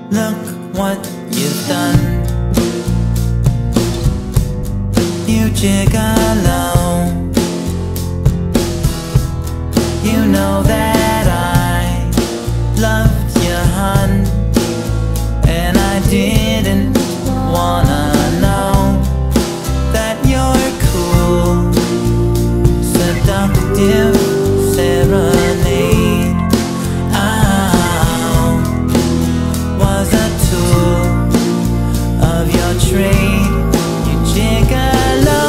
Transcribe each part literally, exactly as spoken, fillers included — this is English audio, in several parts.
Look what you've done. You gigolo. You know that I loved you, hun, and I didn't wanna know that you're cool. Seductive serenade, oh, was a tool of your trade. You gigolo.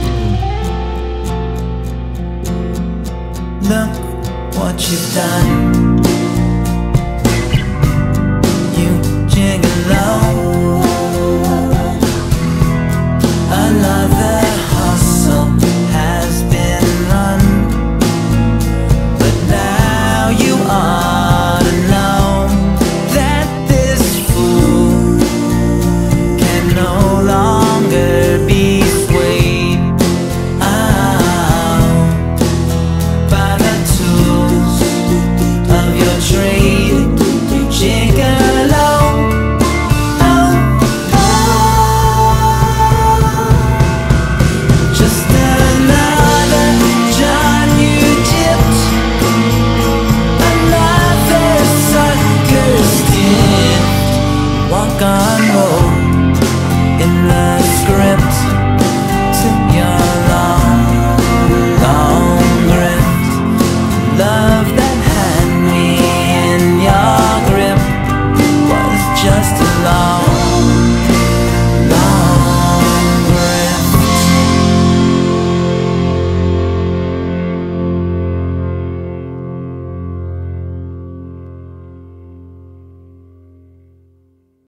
Look what you've done.